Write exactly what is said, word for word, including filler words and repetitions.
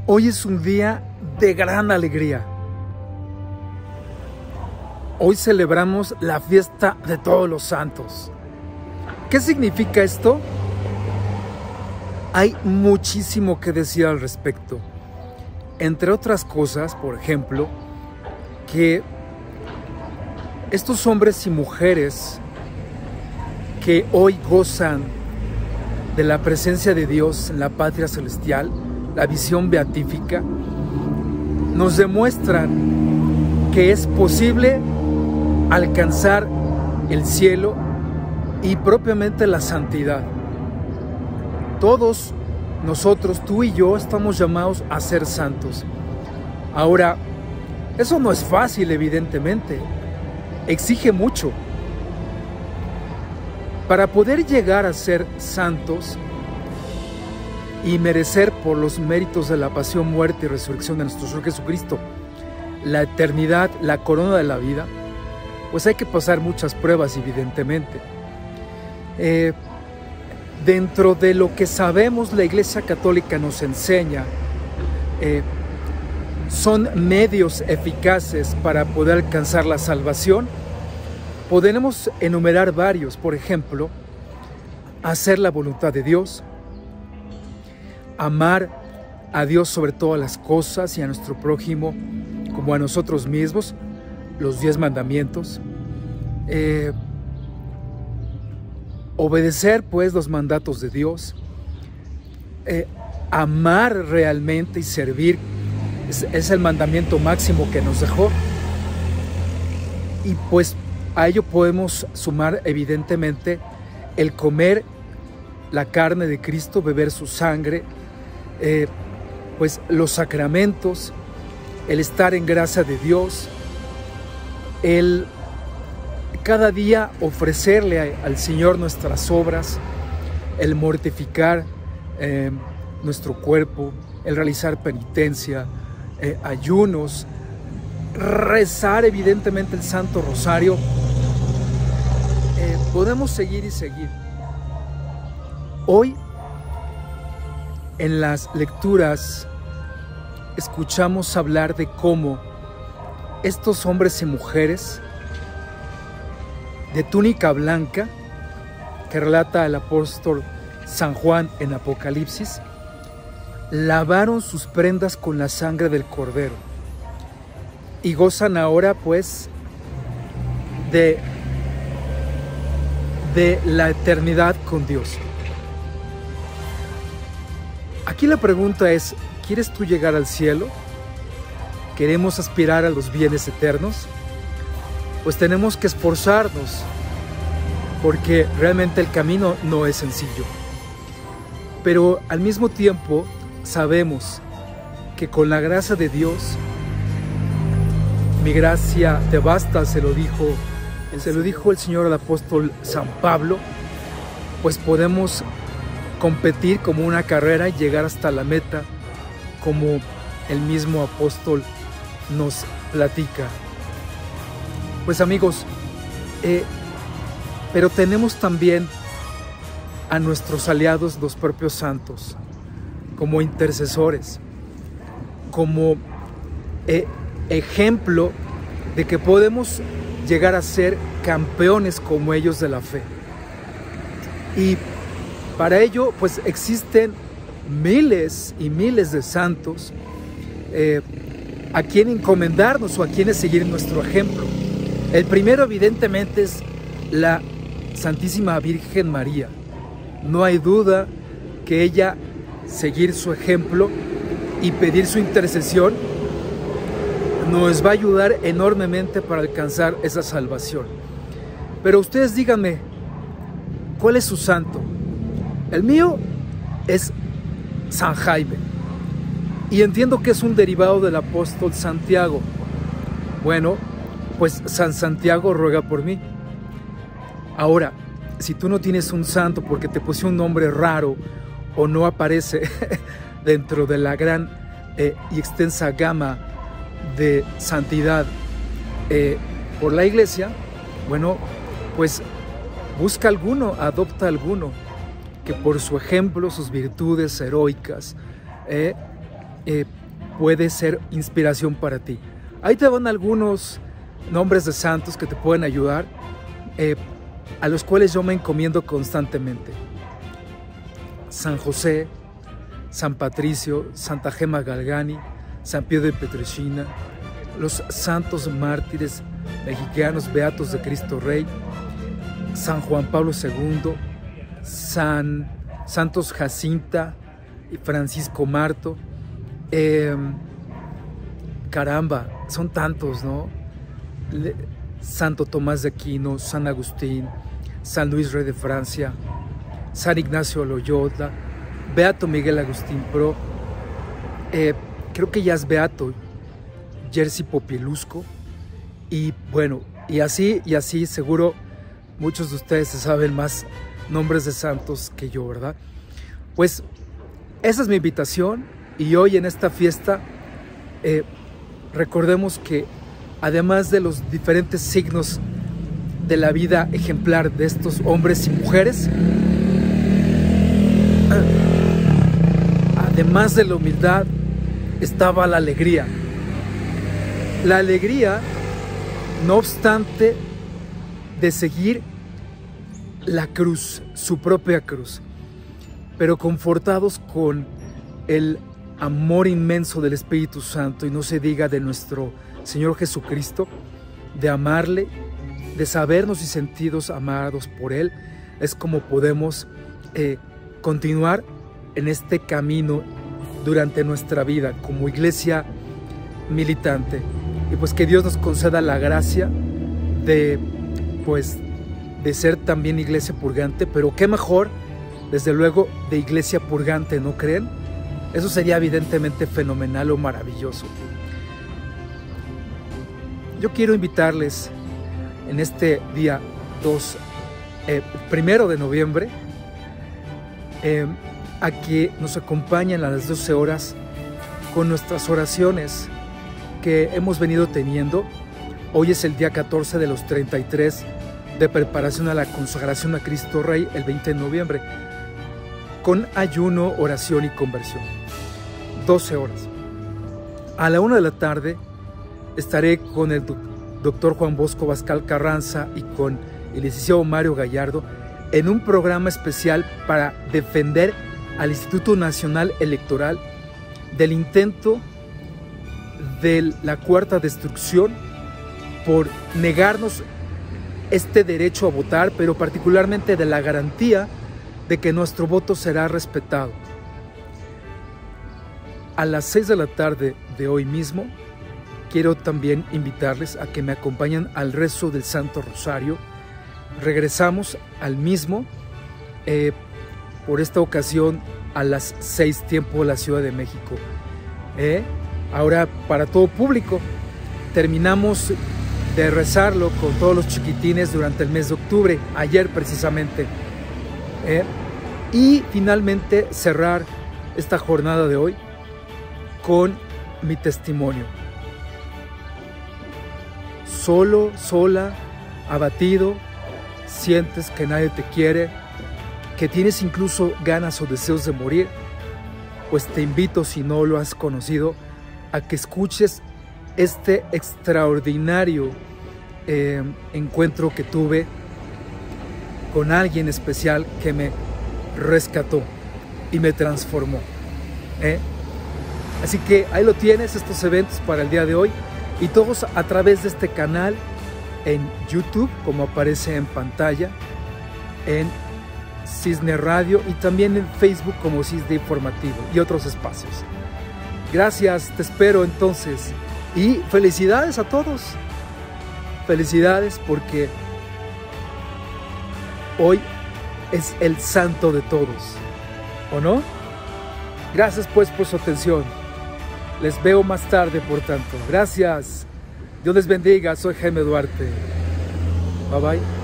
Hoy es un día de gran alegría. Hoy celebramos la fiesta de todos los santos. ¿Qué significa esto? Hay muchísimo que decir al respecto. Entre otras cosas, por ejemplo, que estos hombres y mujeres que hoy gozan de la presencia de Dios en la patria celestial, la visión beatífica, nos demuestran que es posible alcanzar el cielo y propiamente la santidad. Todos nosotros, tú y yo, estamos llamados a ser santos. Ahora, eso no es fácil, evidentemente. Exige mucho. Para poder llegar a ser santos y merecer por los méritos de la pasión, muerte y resurrección de nuestro Señor Jesucristo la eternidad, la corona de la vida, pues hay que pasar muchas pruebas, evidentemente. Eh, dentro de lo que sabemos, la Iglesia Católica nos enseña, eh, son medios eficaces para poder alcanzar la salvación. Podemos enumerar varios, por ejemplo, hacer la voluntad de Dios, amar a Dios sobre todas las cosas y a nuestro prójimo como a nosotros mismos, los diez mandamientos, eh, obedecer pues los mandatos de Dios, eh, amar realmente y servir, es, es el mandamiento máximo que nos dejó, y pues a ello podemos sumar evidentemente el comer la carne de Cristo, beber su sangre, eh, pues los sacramentos, el estar en gracia de Dios, el cada día ofrecerle al Señor nuestras obras, el mortificar eh, nuestro cuerpo, el realizar penitencia, eh, ayunos, rezar evidentemente el Santo Rosario. Eh, podemos seguir y seguir. Hoy en las lecturas escuchamos hablar de cómo estos hombres y mujeres de túnica blanca, que relata el apóstol San Juan en Apocalipsis, lavaron sus prendas con la sangre del Cordero y gozan ahora pues de, de la eternidad con Dios. Aquí la pregunta es, ¿quieres tú llegar al cielo? ¿Queremos aspirar a los bienes eternos? Pues tenemos que esforzarnos, porque realmente el camino no es sencillo. Pero al mismo tiempo sabemos que con la gracia de Dios, mi gracia te basta, se lo dijo, se lo dijo el Señor al apóstol San Pablo, pues podemos competir como una carrera y llegar hasta la meta, como el mismo apóstol nos platica. Pues amigos, eh, pero tenemos también a nuestros aliados, los propios santos, como intercesores, como eh, ejemplo de que podemos llegar a ser campeones como ellos de la fe. Y para ello, pues existen miles y miles de santos eh, a quien encomendarnos o a quienes seguir nuestro ejemplo. El primero, evidentemente, es la Santísima Virgen María. No hay duda que ella, seguir su ejemplo y pedir su intercesión, nos va a ayudar enormemente para alcanzar esa salvación. Pero ustedes díganme, ¿cuál es su santo? El mío es San Jaime, y entiendo que es un derivado del apóstol Santiago. Bueno, pues San Santiago ruega por mí. Ahora, si tú no tienes un santo porque te puse un nombre raro o no aparece dentro de la gran eh, y extensa gama de santidad eh, por la Iglesia, bueno, pues busca alguno, adopta alguno que por su ejemplo, sus virtudes heroicas, eh, eh, puede ser inspiración para ti. Ahí te van algunos nombres de santos que te pueden ayudar, eh, a los cuales yo me encomiendo constantemente. San José, San Patricio, Santa Gema Galgani, San Pío de Pietrelcina, los santos mártires mexicanos beatos de Cristo Rey, San Juan Pablo segundo, San, Santos Jacinta y Francisco Marto. Eh, caramba, son tantos, ¿no? Le, Santo Tomás de Aquino, San Agustín, San Luis Rey de Francia, San Ignacio Loyola, Beato Miguel Agustín Pro, eh, creo que ya es beato Jerzy Popielusco, y bueno, y así, y así seguro muchos de ustedes se saben más nombres de santos que yo, ¿verdad? Pues esa es mi invitación, y hoy en esta fiesta eh, recordemos que además de los diferentes signos de la vida ejemplar de estos hombres y mujeres, además de la humildad, estaba la alegría. La alegría, no obstante, de seguir la cruz, su propia cruz, pero confortados con el amor inmenso del Espíritu Santo, y no se diga de nuestro Señor Jesucristo, de amarle, de sabernos y sentidos amados por Él. Es como podemos eh, continuar en este camino durante nuestra vida como iglesia militante, y pues que Dios nos conceda la gracia de pues de ser también iglesia purgante, pero qué mejor, desde luego, de iglesia purgante, ¿no creen? Eso sería evidentemente fenomenal o maravilloso. Yo quiero invitarles en este día dos, eh, primero de noviembre, eh, a que nos acompañen a las doce horas con nuestras oraciones que hemos venido teniendo. Hoy es el día catorce de los treinta y tres de preparación a la consagración a Cristo Rey, el veinte de noviembre, con ayuno, oración y conversión. doce horas. A la una de la tarde estaré con el doctor Juan Bosco Bascal Carranza y con el licenciado Mario Gallardo en un programa especial para defender al Instituto Nacional Electoral del intento de la cuarta destrucción por negarnos este derecho a votar, pero particularmente de la garantía de que nuestro voto será respetado. A las seis de la tarde de hoy mismo, quiero también invitarles a que me acompañen al rezo del Santo Rosario. Regresamos al mismo, eh, por esta ocasión a las seis tiempo de la Ciudad de México. Eh, ahora para todo público, terminamos de rezarlo con todos los chiquitines durante el mes de octubre, ayer precisamente. Eh, y finalmente cerrar esta jornada de hoy con mi testimonio. Solo, sola, abatido, sientes que nadie te quiere, que tienes incluso ganas o deseos de morir, pues te invito, si no lo has conocido, a que escuches este extraordinario eh, encuentro que tuve con alguien especial que me rescató y me transformó. ¿eh? Así que ahí lo tienes, estos eventos para el día de hoy, y todos a través de este canal en YouTube, como aparece en pantalla, en Cisne Radio, y también en Facebook como Cisne Informativo y otros espacios. Gracias, te espero entonces, y felicidades a todos. Felicidades porque hoy es el santo de todos, ¿o no? Gracias pues por su atención. Les veo más tarde, por tanto. Gracias. Dios les bendiga. Soy Jaime Duarte. Bye bye.